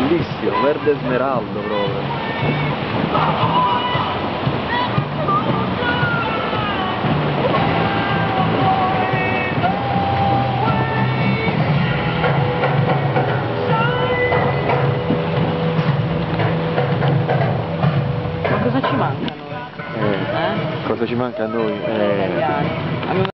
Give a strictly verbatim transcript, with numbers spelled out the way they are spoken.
bellissimo, verde smeraldo proprio. Ma cosa ci manca a noi? Eh, Eh? cosa ci manca a noi? Noi Eh, italiani.